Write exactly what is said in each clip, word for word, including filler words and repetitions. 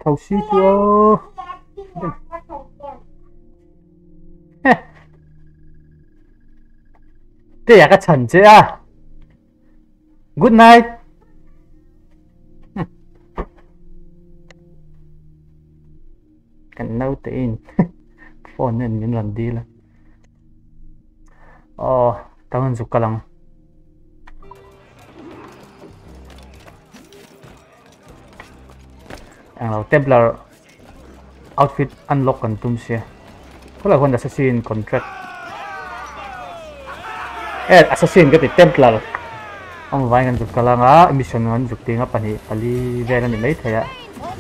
thầu xí chưa đây là cái chân chứ à. Good night. Cần nấu tiền phone nên những lần đi là oh tao hơn dục cả lòng ang lao Templar outfit unlock kan tum siya có là con assassin contract eh assassin cái Templar ông vai kan dục cả lòng á mission ngon dục tiếng á pani pali về là mấy thầy ạ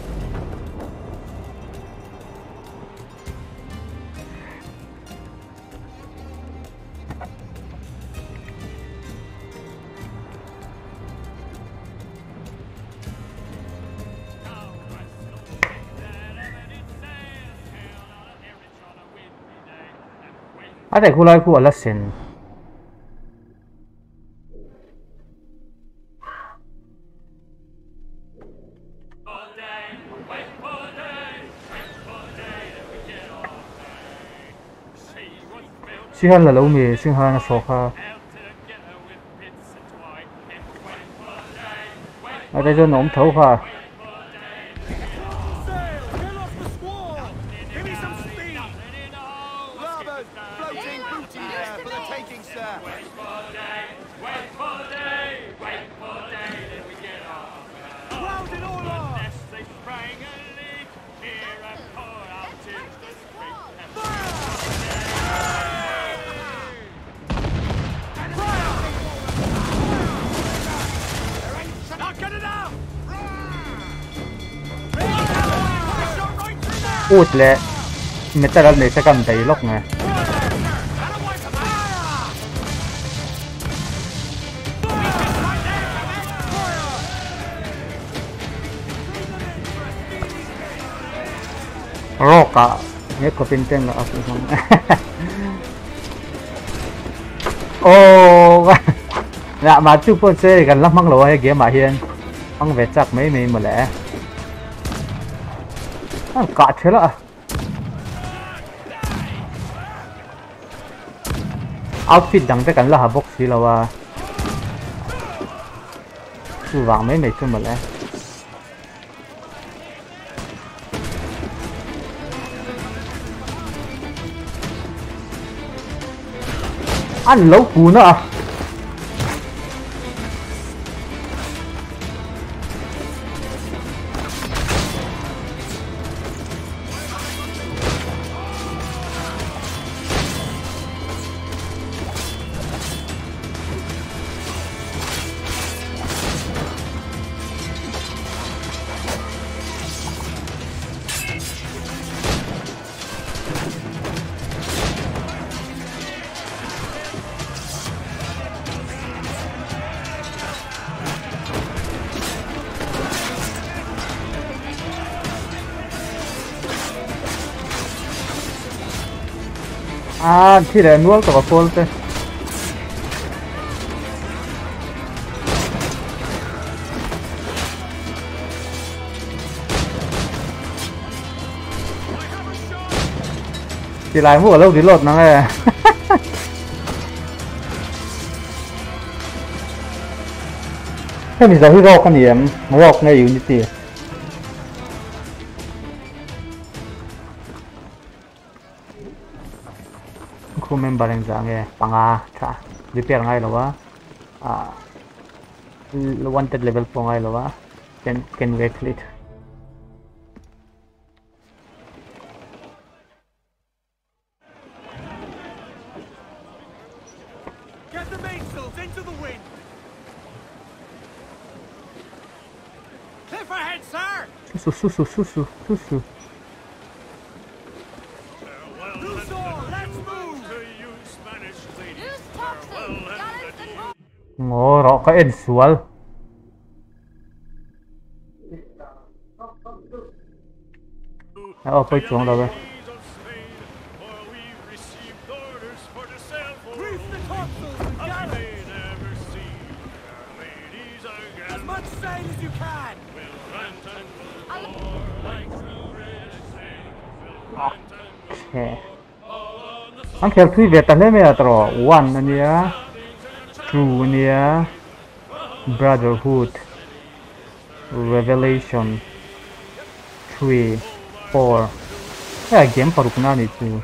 ở đây khu lai khu Assassin xí hơn là lâu mì xí hơn là sổ kha ở đây cho nóng thấu kha út lẹ metal này sẽ cầm tay lóc nè roka nhớ có pin tên là áp không ô dạ mà chụp con xe gần lắm măng lỗ hay kia mà hiền măng vẹt chắc mấy mấy mà lẽ cả thế là outfit đằng tới cảnh là hà bốc xí là wa su vàng mấy mấy thôi mà lẽ ăn lẩu cù nữa à à thì để nuốt vào phone thế thì lại mua ở lâu thì lột nó nghe thế mình giờ hero con gì em mua ngay yếu như thế khu member yang jange panga cha repair ngai lawa ah wanted level po ngai lawa can can we fleet get the mainsails into the wind cliff ahead sir su su su su su su su ngô rõ cái ẩn sual ở phía chuồng đâu vậy as much sail as you can. ang khel thui ve ta le me atro one ania two ania brotherhood revelation three four ya game paruk na ni tu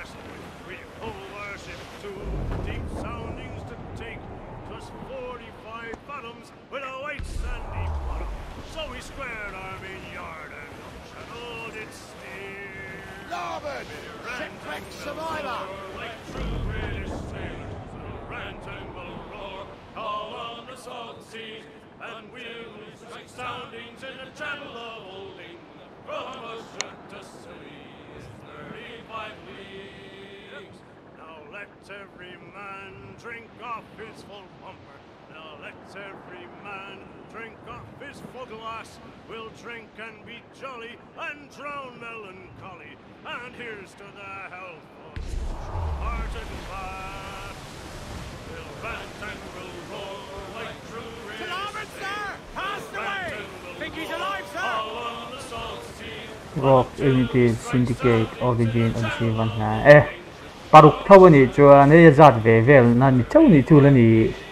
every man drink off his full bumper. Now let every man drink off his full glass. We'll drink and be jolly and drown melancholy. And here's to the health of true-hearted bad. We'll rant and we'll roar like true race. To larboard, sir! Passed away! Think he's alive, sir? All on the salt sea. Rock Unity Syndicate Origin of the Van Eh paruk thau ni chuan ne zat ve vel na ni chau ni chu la ni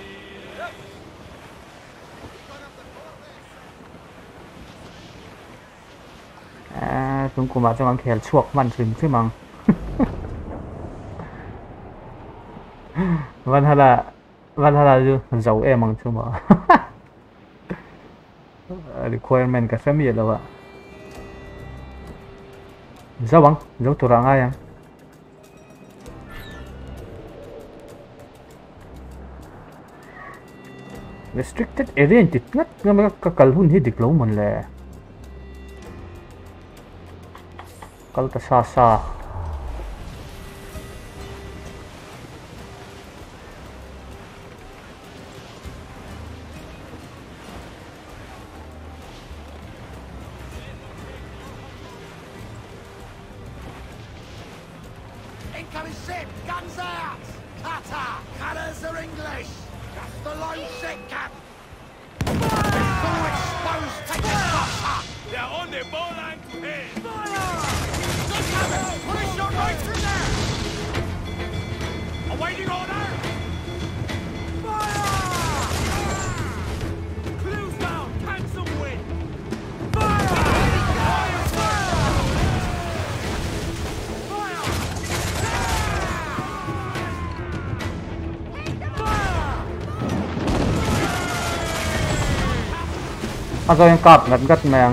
a tung kuma chang ang khel chuak man thim chu mang van hala van hala ju zau e mang chu ma requirement ka sami la wa zawang zau tura nga yang restricted area tit ngat nga ka kalhun hi diklo mon le kal ta sa sa incoming ship, guns out! Tata, colours are English! That's the low ship, Cap! Full exposed, take the shot! They're on their bowline to head! Fire! Good cover! Push your right through there! Awaiting order! Fire! Clues down, cancel wind! Fire! Fire! Fire! Azo yung kap ngat ngat mang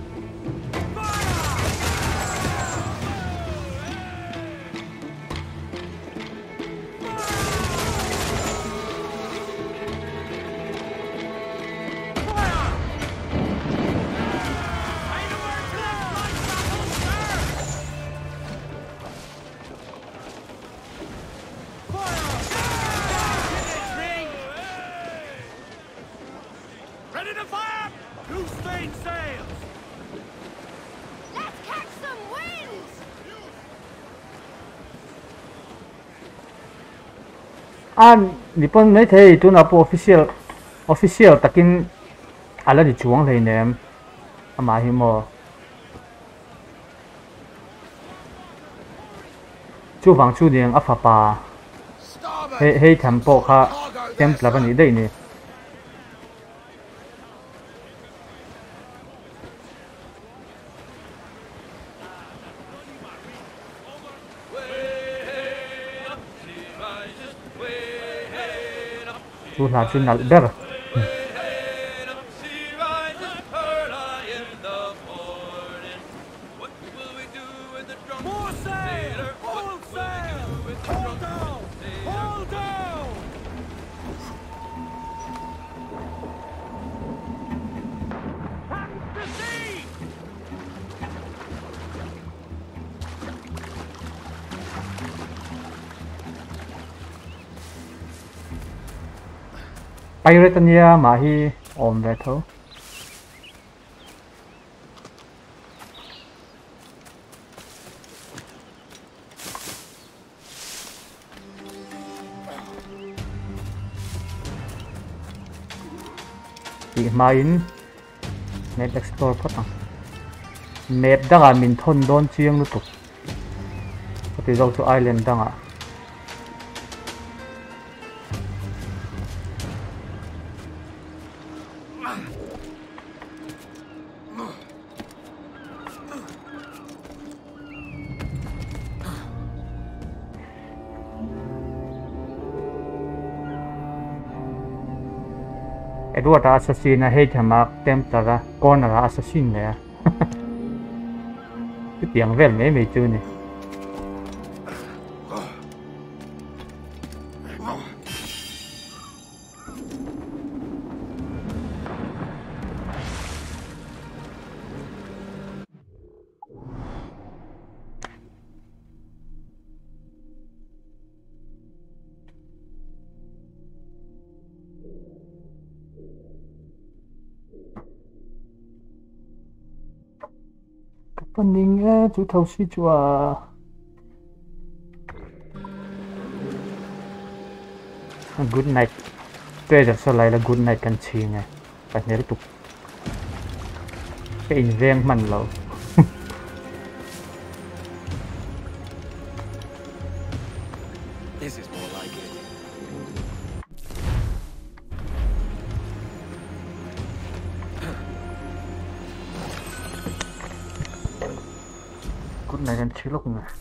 Ready to fire! Loose main sails! Let's catch some winds! an nipon mai thei tu na po official official takin ala di chuang lei nem ama hi mo chu wang chu ding afa pa he he tham po kha Templar ni dei ni chu la chu nal ber More sail! All sail! Hold down! Hold down! Hands to sea! pirate nia ma hi om ve tho i main net explore phat map danga min thon don chiang lu tuk pati zo chu island danga Edward assassin Haytham Templar corner assassin nè. Cái tiếng vel mấy mấy chữ này. Phần mình chú thầu suy chùa good night tôi đã sao lại là good night cần chi nghe phải nhớ tục cái in ven mình lâu This is more like it. này cần chi lúc này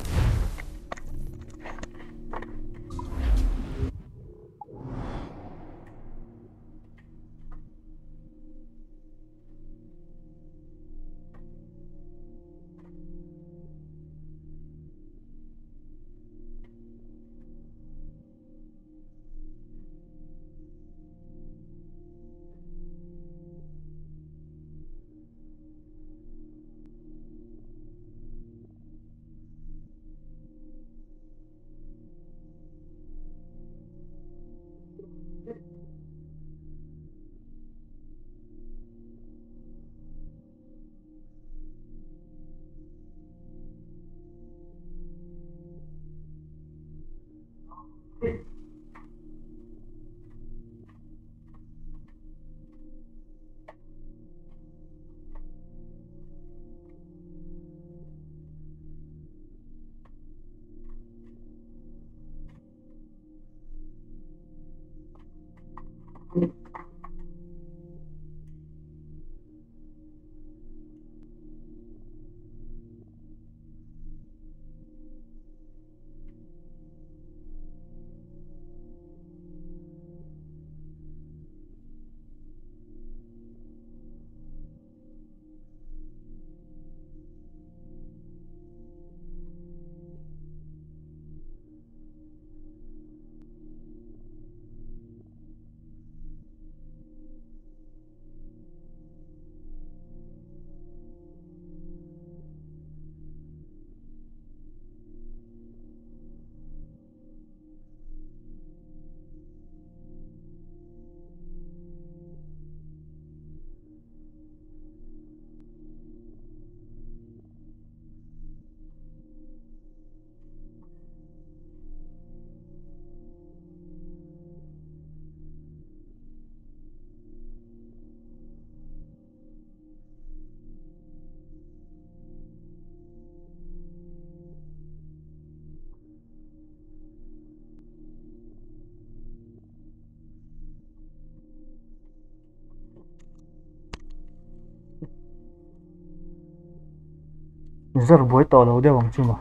rất là buổi tối lâu đều bằng chứ mà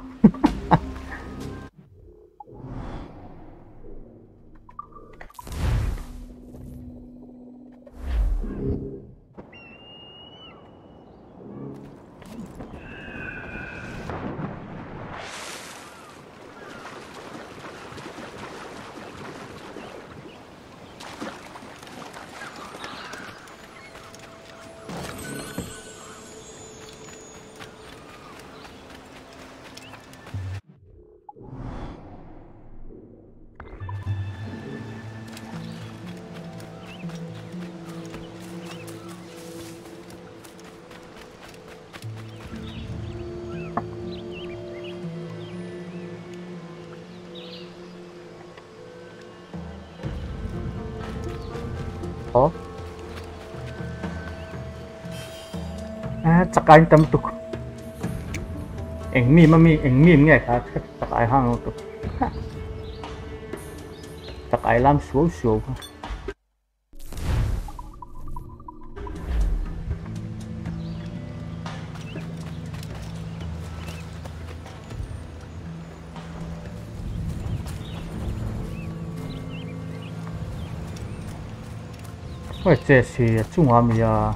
có à chắc anh tâm tục anh mi mà mi anh mi nghe cả chắc ai hang tục chắc ai làm xấu xấu 喂，这是中华米啊！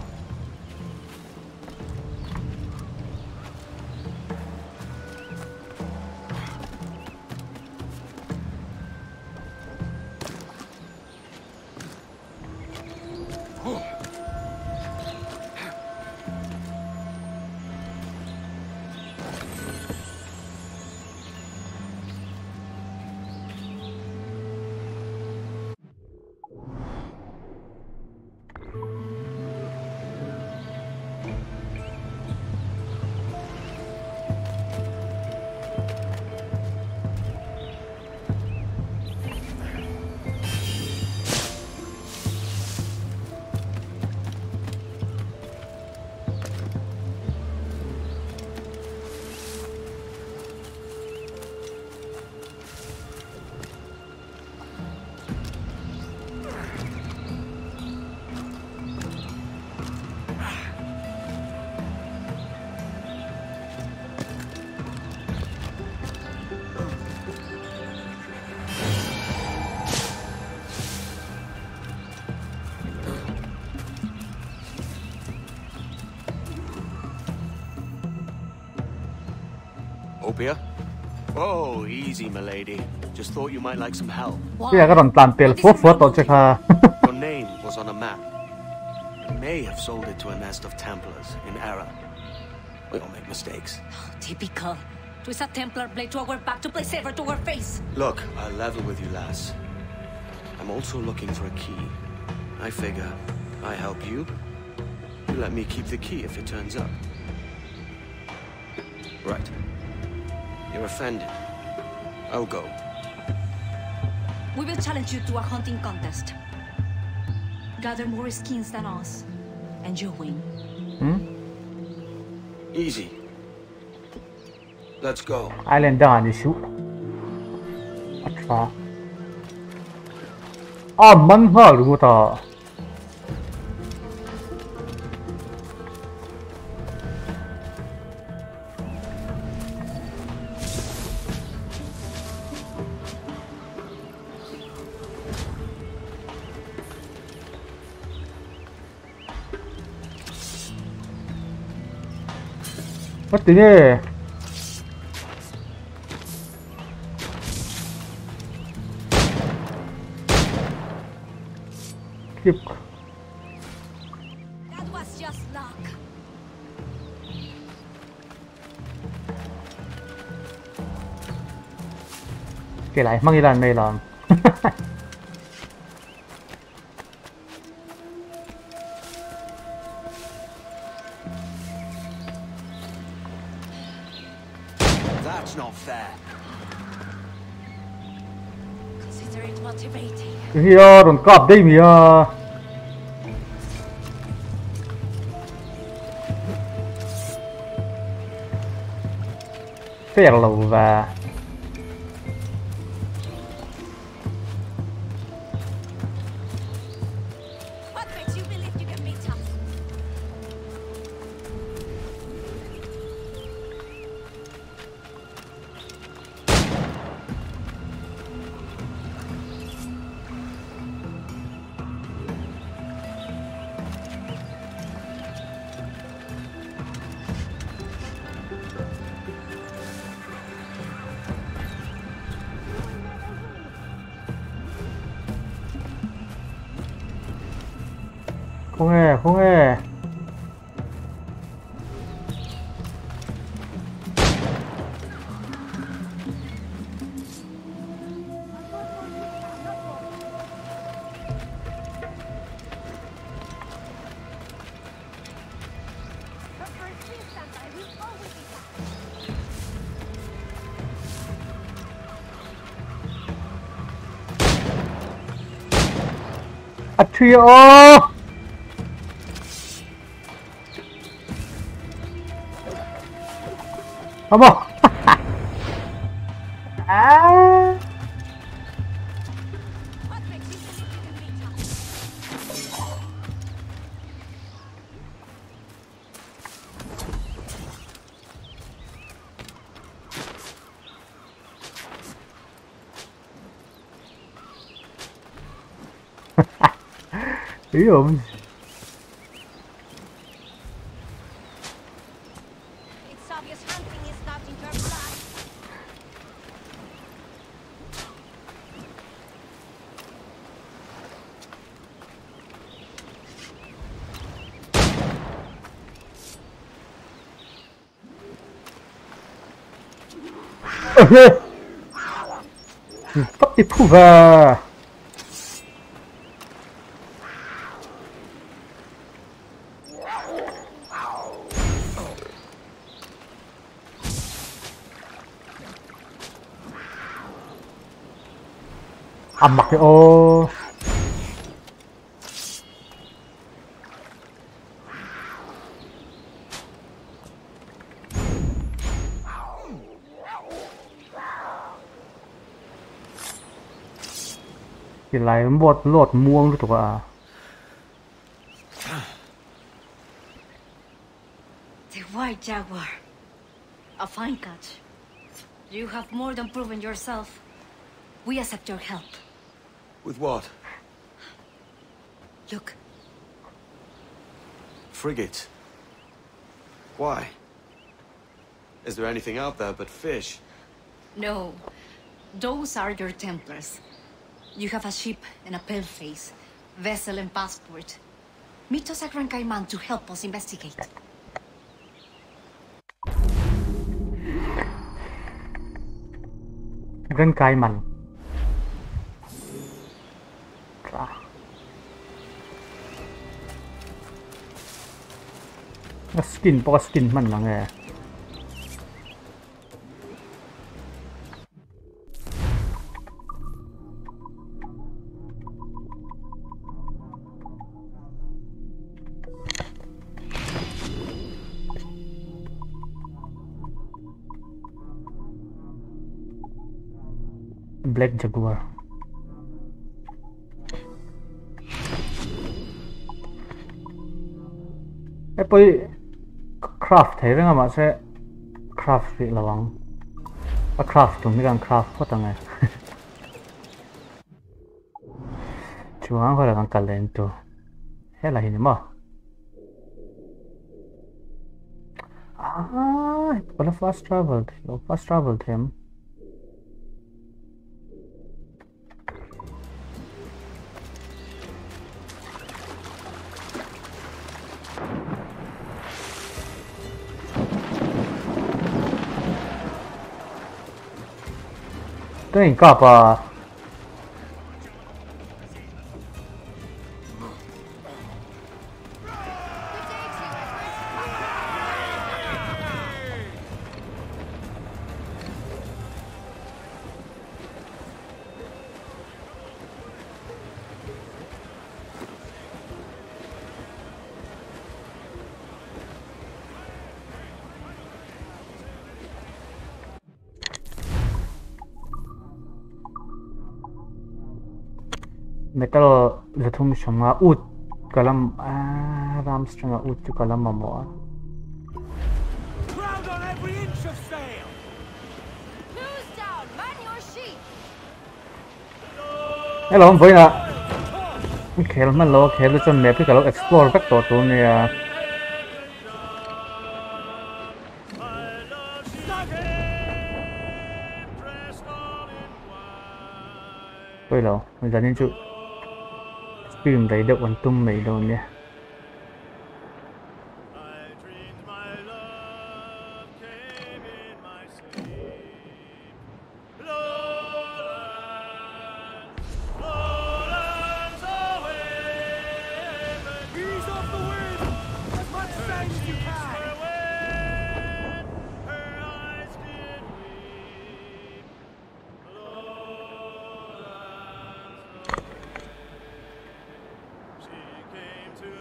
Opia? Oh, easy, milady. Just thought you might like some help. พี่ก็ต้องตามเปลี่ยนฟัวฟัวต่อจากค่ะ Your name was on a map. You may have sold it to a nest of Templars in error. We all make mistakes. Oh, typical. Twist a Templar blade to our back to play saver to our face. Look, I'll level with you, lass. I'm also looking for a key. I figure, I help you. You let me keep the key if it turns up. Right. You're offended. I'll go. We will challenge you to a hunting contest. Gather more skins than us, and you win. Hmm? Easy. Let's go. Islander आणि शू अच्छा आ मन हा रुता What the heck? Keep. That was just luck. Cái lại mang đi làm này làm. That's not fair. Consider it motivating. Here, don't cop đây mía. Fair lầu và What makes you believe you can beat us? không hề không hề a trio. Come on. Ah. What makes you believe you can beat us? Ayun. It's obvious hunting is not in your blood. Fuck the poover! Amak ya oh. Lại một lột muông được à? The White Jaguar. A fine catch. You have more than proven yourself. We accept your help. With what? Look. Frigate. Why? Is there anything out there but fish? No. Those are your Templars. You have a ship and a paleface, vessel and passport. Meet us at Ratonhnhaké to help us investigate. Ratonhnhaké. Skin, po skin man lang eh. Black Jaguar. Eh poi craft thấy rằng mà sẽ craft vị là bằng à craft tụi mình đang craft phát tăng này chú hắn phải là đang cẩn lên tụ hết là hình mà à còn là fast travel fast travel thêm Tôi hình cọp à metal zathum shanga ut kalam ah ram stranga ut chu kalam mamo Crowd on every inch of sail! Who's down? Man your sheep! hello với là khel man lo khel chon map cái lo explore các tổ tụ này với lo mình dẫn đến chú phim đấy được quan tâm mấy đâu nhé To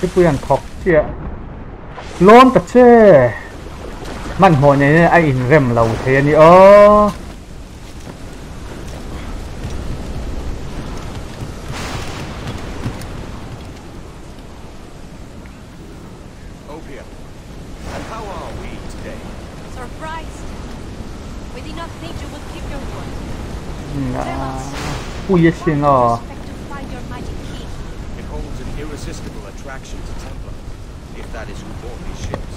Ipuyan thok chia lon ta che man ho ne ai in rem lo the ni o Opia, and how are we today? Surprised. We did not think you would keep your word. na pu ye xin o Expect to find your magic key. It holds an irresistible attraction to Templar, if that is who bought these ships.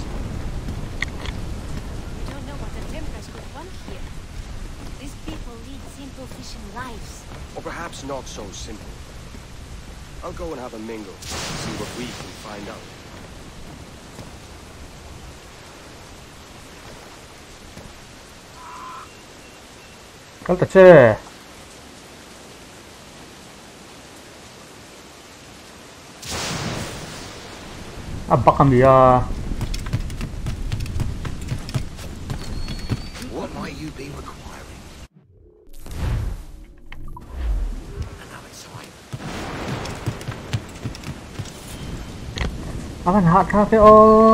We don't know what the Templars could want here. These people lead simple fishing lives. Or perhaps not so simple. I'll go and have a mingle, see what we can find out. kal ta che abakam ya What might you be requiring? Another time. akan hat ka ke o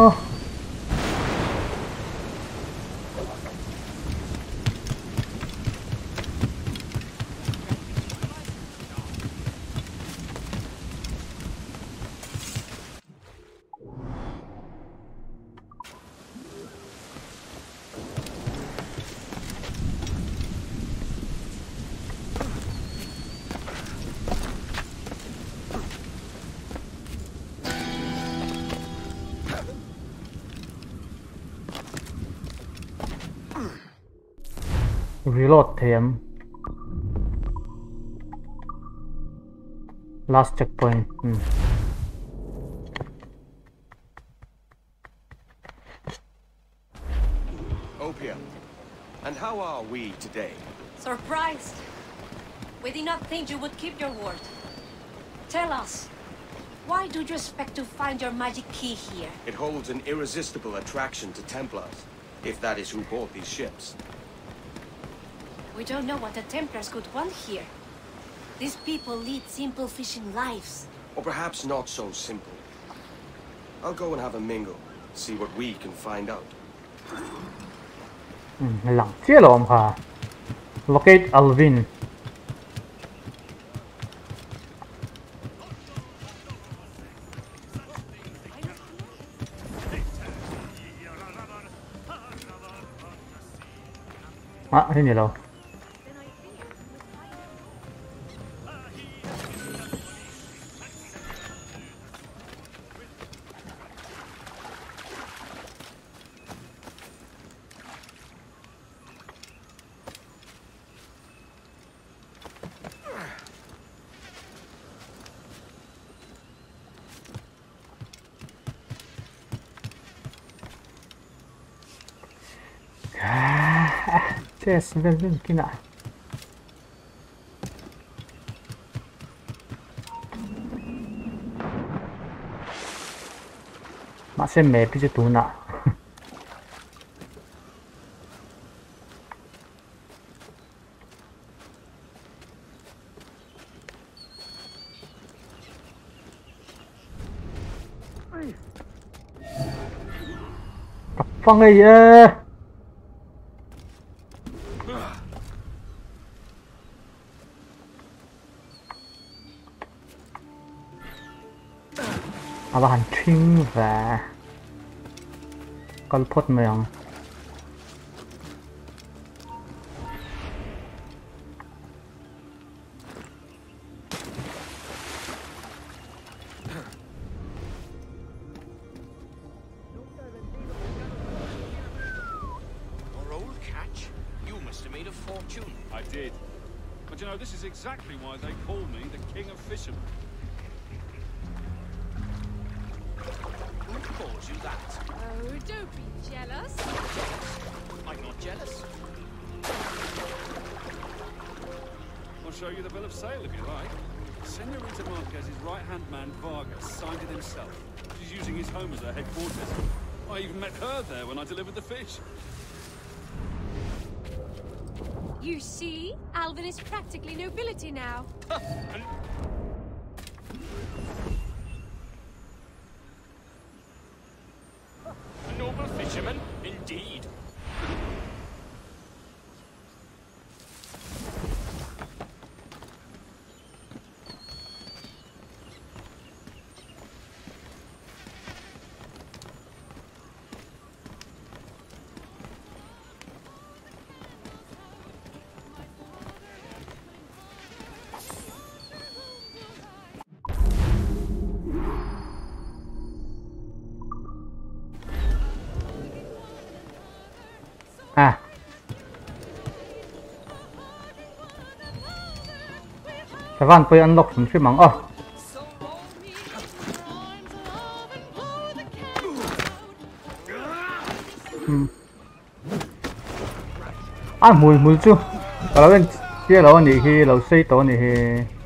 reload them last checkpoint hmm. Opia, and how are we today? Surprised. We did not think you would keep your word. Tell us, why do you expect to find your magic key here? It holds an irresistible attraction to Templars, if that is who bought these ships. We don't know what the Templars could want here. These people lead simple fishing lives. Or perhaps not so simple. I'll go and have a mingle, see what we can find out. hmm. lang chia lom kha locate Alvin ah ini lo Yes, ven, ven, kina. Mà xem mẹ bây giờ tụ nạ. Tập phong ấy à. Aber han chinh và con phốt mèo Your old catch? You must have made a fortune. I did. But you know, this is exactly why they call me the King of Fishermen. Who calls you that? Oh, don't be jealous. I'm not jealous. I'll show you the bill of sale if you like. Senorita Marquez's right-hand man, Vargas, signed it himself. She's using his home as her headquarters. I even met her there when I delivered the fish. You see, Alvin is practically nobility now. And แต่วันไปอันล็อกสุนทรีมังอ๋ออืมอ่ะมวยมวยจูเราเป็นเจ้าเราเนี่ยคือเราใช้ตัวเนี่ยคือ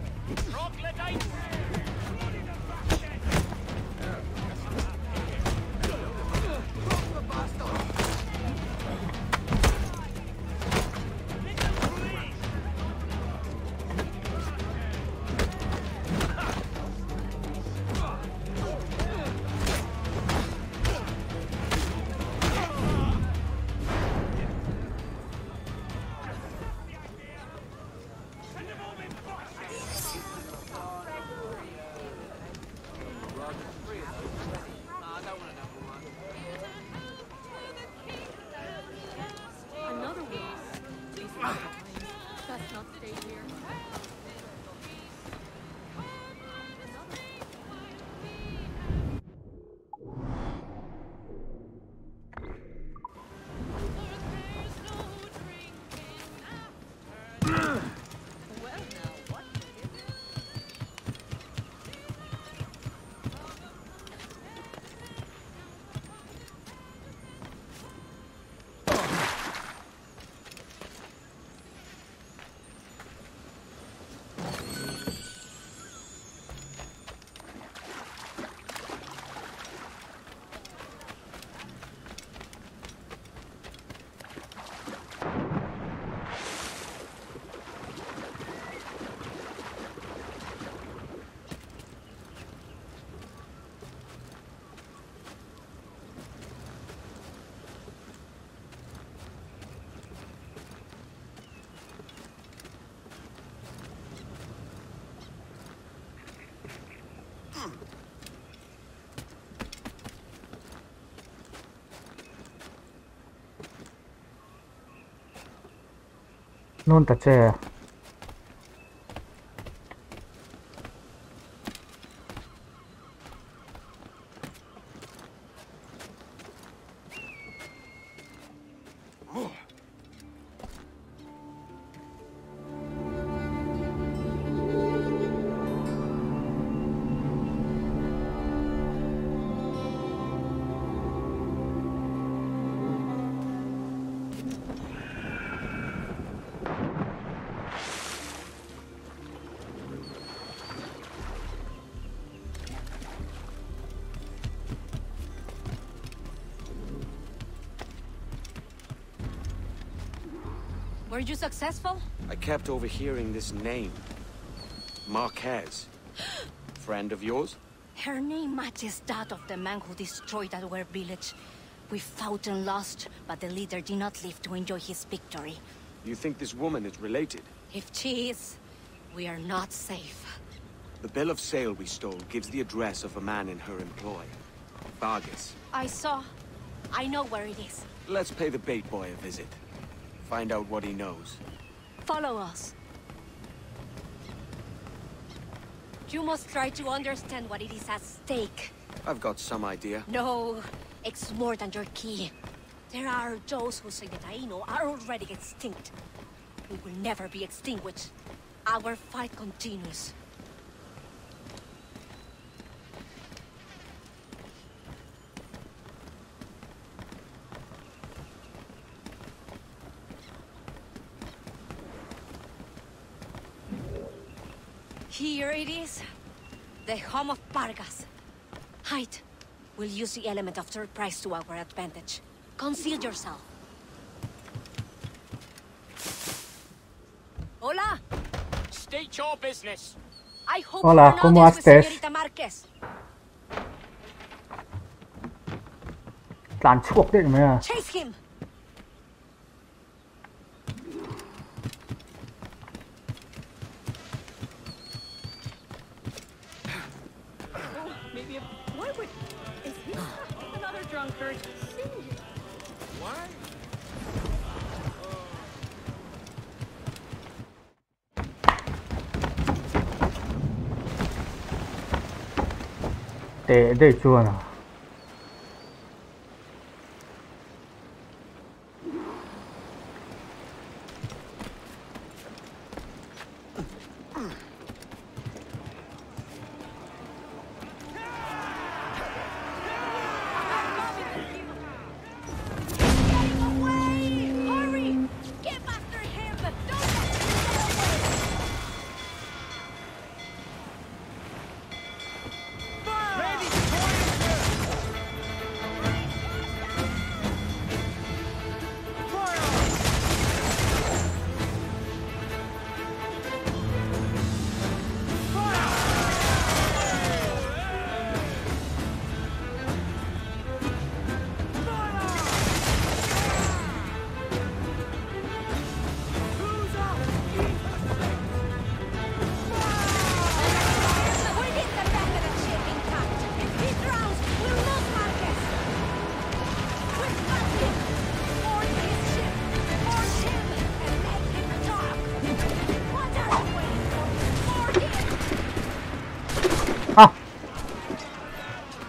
นู่นแต่เจอ Were you successful? I kept overhearing this name. Marquez. Friend of yours? Her name matches that of the man who destroyed our village. We fought and lost, but the leader did not live to enjoy his victory. You think this woman is related? If she is, we are not safe. The bill of sale we stole gives the address of a man in her employ. Vargas. I saw. I know where it is. Let's pay the bait boy a visit. Find out what he knows. Follow us. You must try to understand what it is at stake. I've got some idea. No, it's more than your key. There are those who say that Aino are already extinct. We will never be extinguished. Our fight continues. Here it is. The home of Vargas. Hide. We'll use the element of surprise to our advantage. Conceal yourself. Hola! State your business. I hope Hola, you're ¿cómo not with estás? Señorita Marquez. หลานชวกได้ไหมอ่ะ Chase him! Maybe a... Why would... Is he another drunkard? Why? เตะได้ชัวร์นะ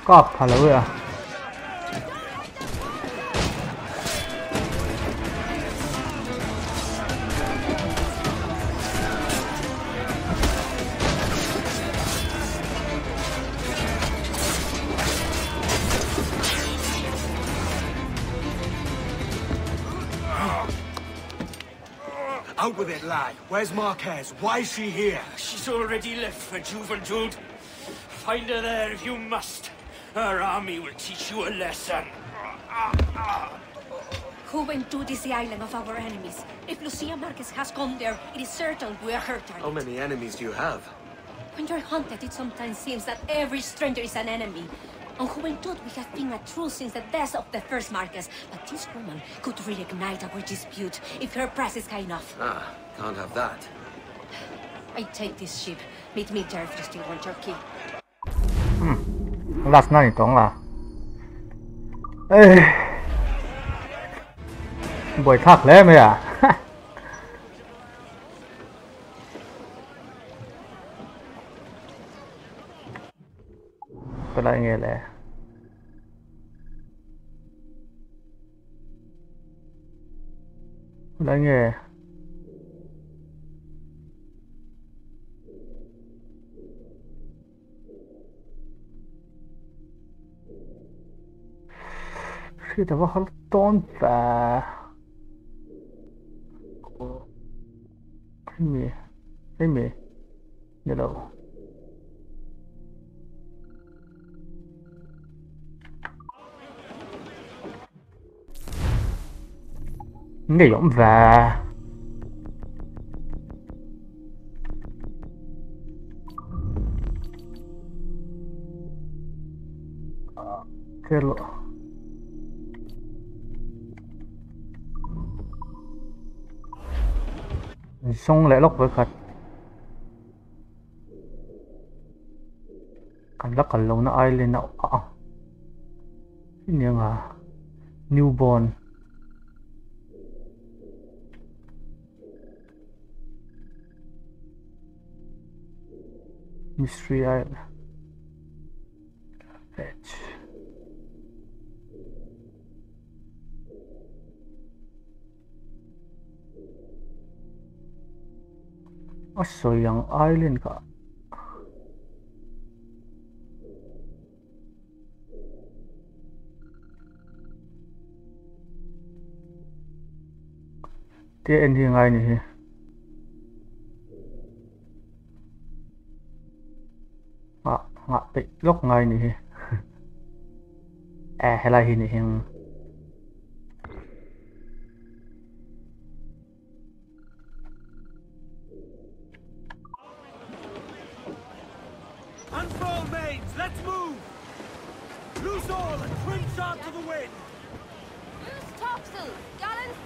Cop hallelujah. Out with it, lad. Where's Marquez? Why is she here? She's already left for Juventude. Find her there if you must. Her army will teach you a lesson. Juventude is the island of our enemies. If Lucia Marquez has gone there, it is certain we are her target. How many enemies do you have? When you're hunted, it sometimes seems that every stranger is an enemy. On Juventude, we have been at truce since the death of the first Marquez, but this woman could reignite our dispute if her price is high enough. Ah, can't have that. I take this ship. Meet me there if you still want your key. Hmm. Last night, don't la. Ê. Buổi thạc lẽ mày à? Tôi lại nghe lẽ. Tôi lại nghe. Khi ta var halvton vä. Cái gì? Cái gì? Nhớ đâu? Nghỉ ổng và cái lộ xong lại lóc với khật cảm giác cả lâu nó ai lên nào à cái này à newborn Mystery Island. Fetch. Asa yang island ka? Dia ending ngay ni. Ngạ bị gốc ngay nè. À hay là hình này hình Unfurl mains, let's move! Loose all and trim shot to the wind! Loose topsail, gallant!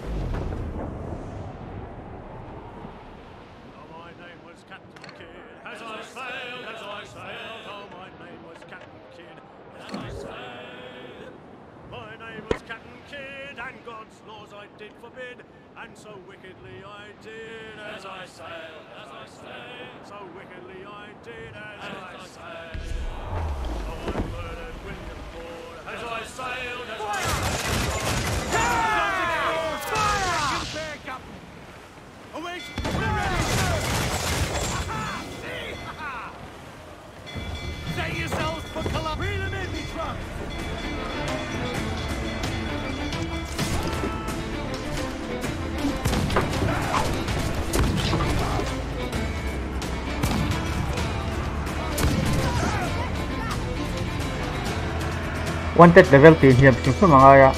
Oh, my name was Captain Kidd, as I sailed, as I sailed. Oh, my name was Captain Kidd, as I sailed. My name was Captain Kidd, and God's laws I did forbid, and so wickedly I did, as I sailed, as I sailed. So wickedly I did, as, as I sailed. Oh, I murdered William Ford, as I sailed, as I sailed. Fire! Fire! Fire! Captain! Await! We're ready, sir! Set yourselves for Columbia! Reel them in, me trunks! Wanted level team hiệp chúng tôi mang ai ạ?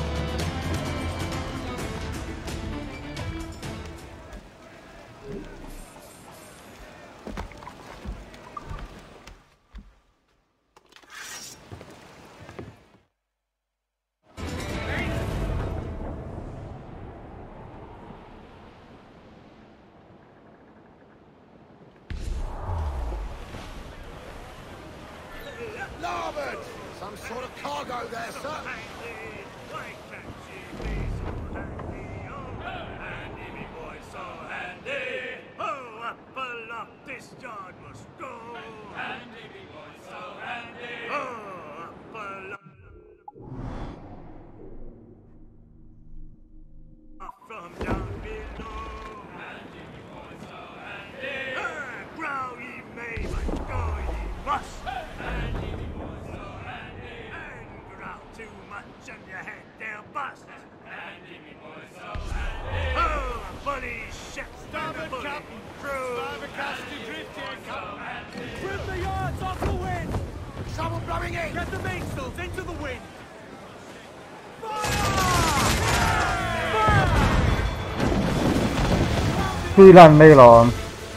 Larboard! Some sort of cargo there, sir! Why can't she be so handy? Oh, handy, me boy, so handy. Oh, up aloft this yard must go. Handy, me boy, so handy. Oh, up ship. Starboard, Captain. Starboard, Captain. Drift here, Captain. Trim the yards off the wind. Trouble blowing in. Get the mainsails into the wind. Chui lăn đây rồi.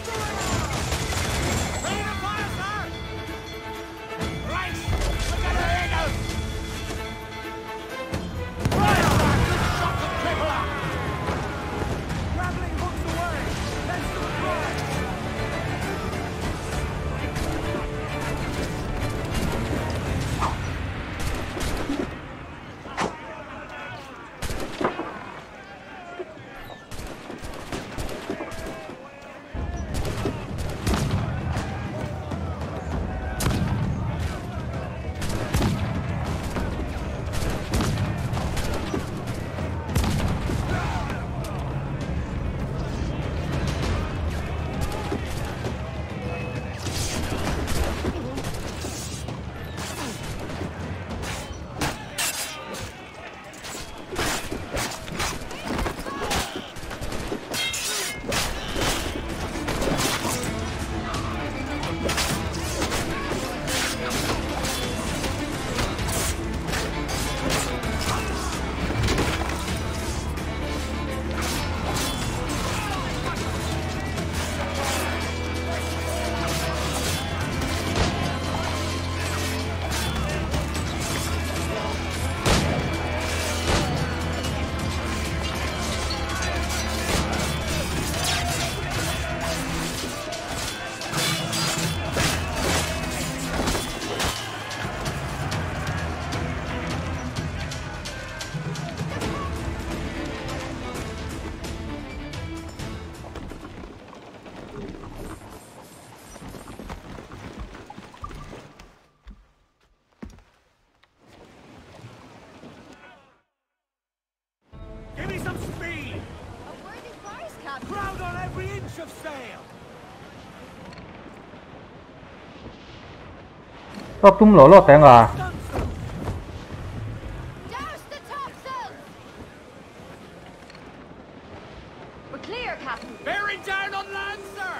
Give me some speed! A worthy prize, Captain. Crowd on every inch of sail! Tao tung lỗ lọt tiếng à? Douse the topsails! We're clear, Captain. Bearing down on land, sir!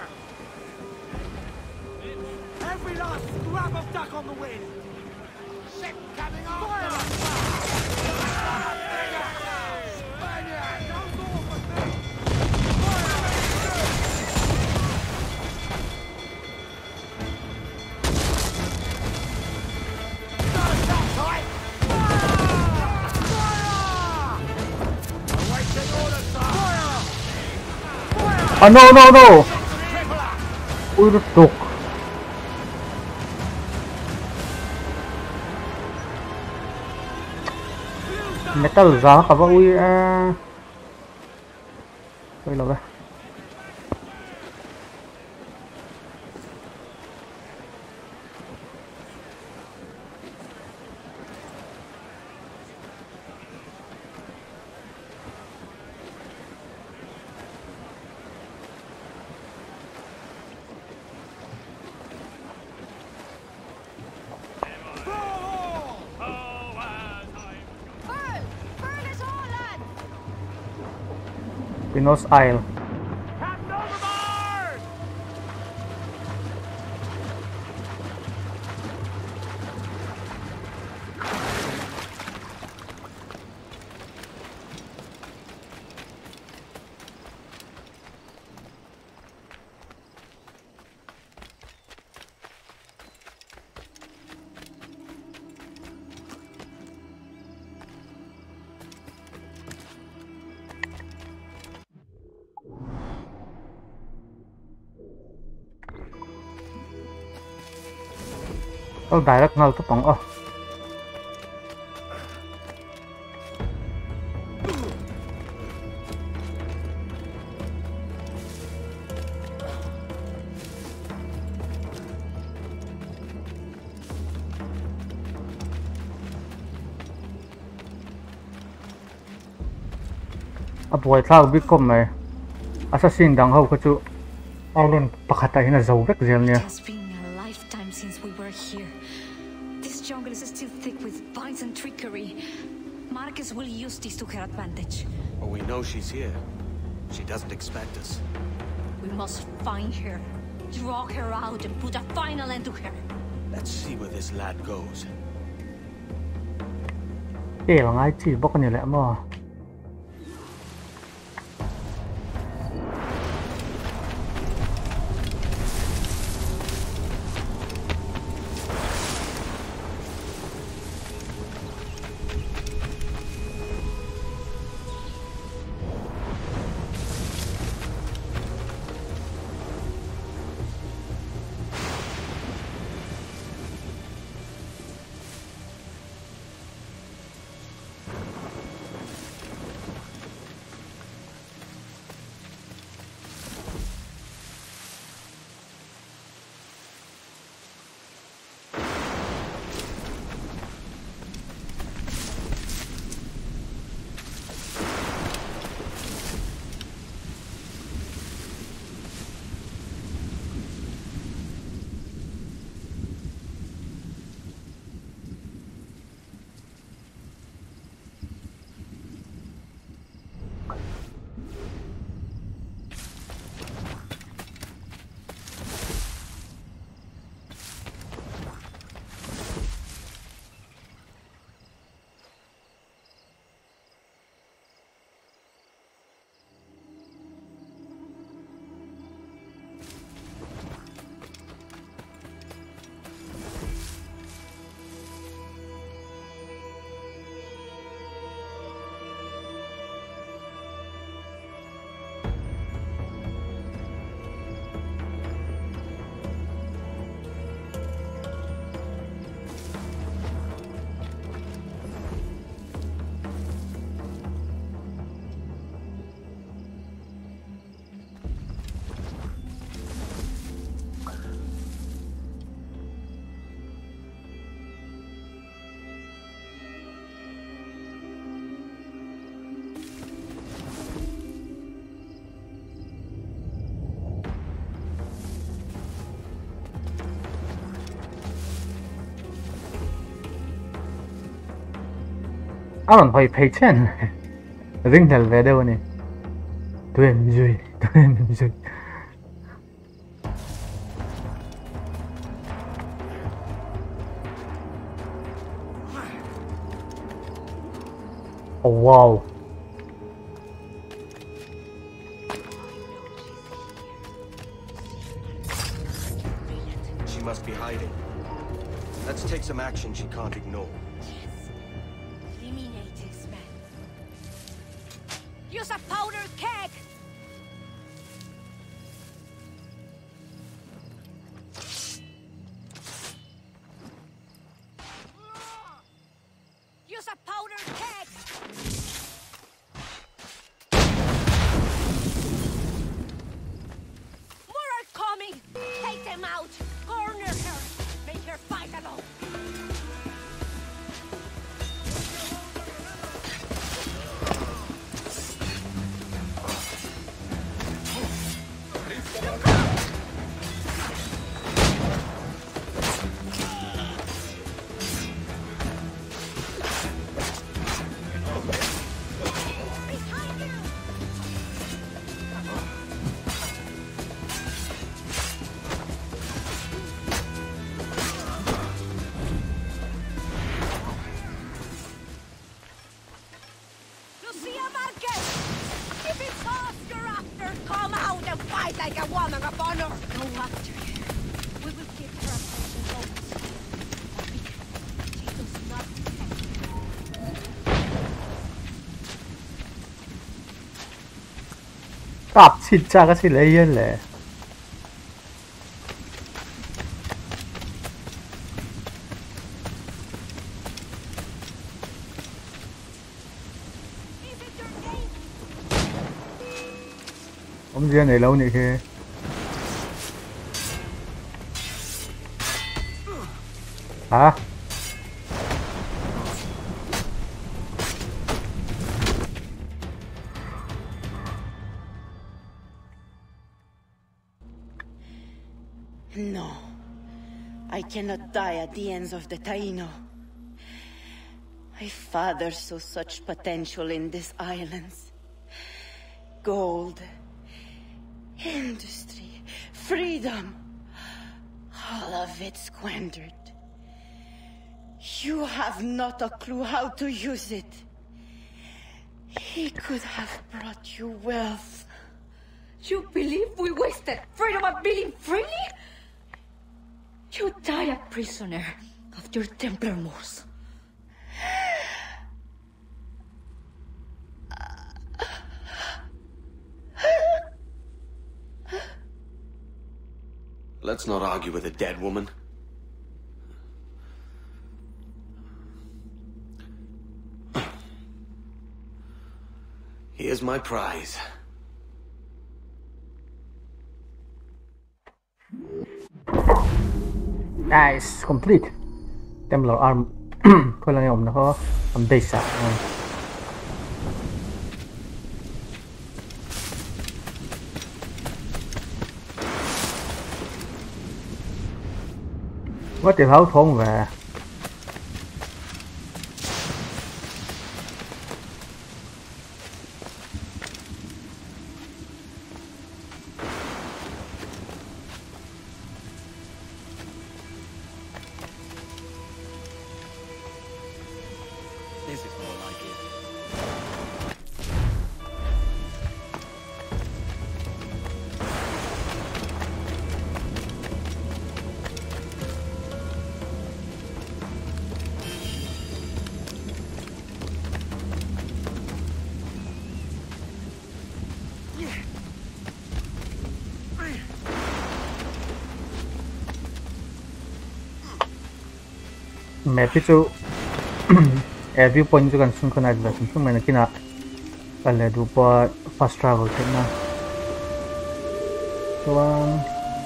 Every last scrap of duck on the wind! Ship coming off! Fire! À no no no. Ui nó tục. Metal giá cả vào ui à. Đây là đây. Pinos Isle. Captain overboard! Oh, direct ngal to pang oh. Abuai thao bi kom mai assassin dang ho ka chu aulun pakata hina zo vek zel nia. Since we were here, this jungle is still thick with vines and trickery. Marcus will use this to her advantage. Well, we know she's here. She doesn't expect us. We must find her, draw her out, and put a final end to her. Let's see where this lad goes. Eh, lang ai chi bok ni le mo. Aron hoi pay chen. Ring thal ve đâu này. Tụi em rồi, tụi em rồi. Oh wow. She must be hiding. Let's take some action she can't ignore. Use a powder keg! Use a powder keg! More are coming! Take them out! Corner her! Make her fight alone! 깝 진짜 같이 레이얼래. Ông kia này lâu này kia. Hả? No. I cannot die at the ends of the Taino. My father saw such potential in these islands. gold, industry, freedom, all of it squandered. You have not a clue how to use it. He could have brought you wealth. You believe we wasted freedom of being freely? You die a prisoner of your Templar moors. Let's not argue with a dead woman. Here's my prize. Nice, complete. Templar arm. Khôi là ông nó có làm đầy sạc. Quá trời háo thốn về. Map itu air viewpoint itu kan synchronize lah, synchronize mana kena kalau dupa fast travel kena. Tuan.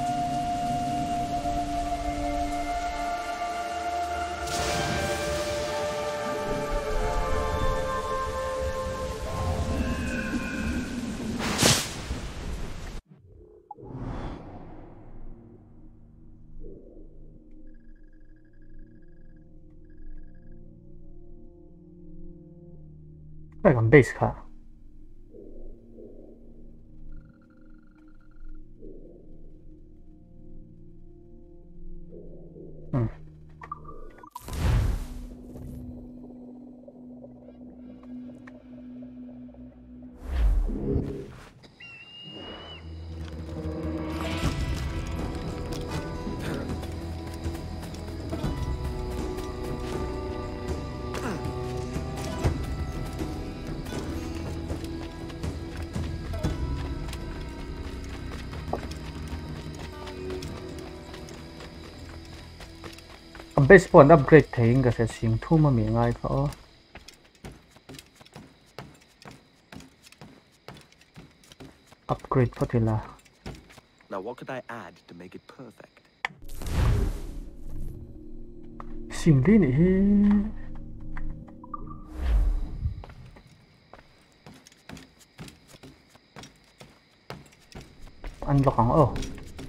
Phải làm base cả. Ừ. Base point upgrade thấy cái sẽ xuyên thu mà miệng ai thôi. Upgrade có thể là. Now what could I add to make it perfect? Xuyên đi này. Anh lọc hỏng ồ.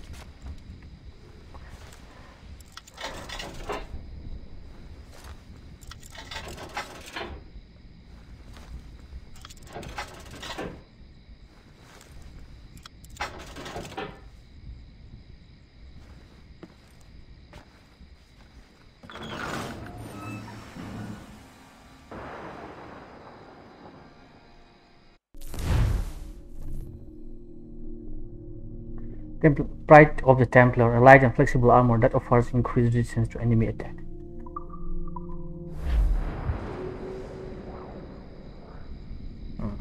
Templ Pride of the Templar, a light and flexible armor that offers increased resistance to enemy attack. Hmm.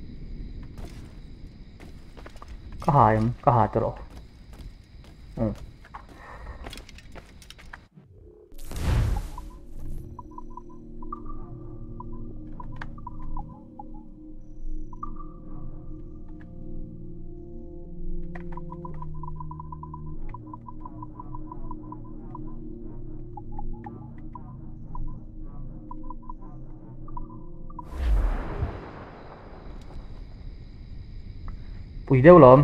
Kahayam, kahatero. Hmm. Bùi đâu lộn.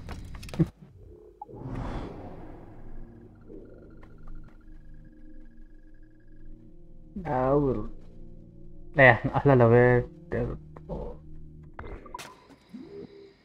Đâu. Nè, là là về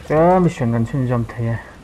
cái mission gần xin dòng thế